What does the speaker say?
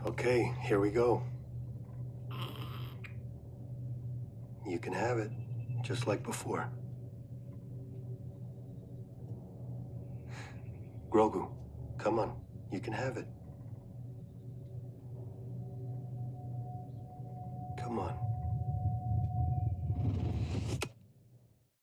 Okay, here we go. You can have it, just like before. Grogu, come on, you can have it. Come on.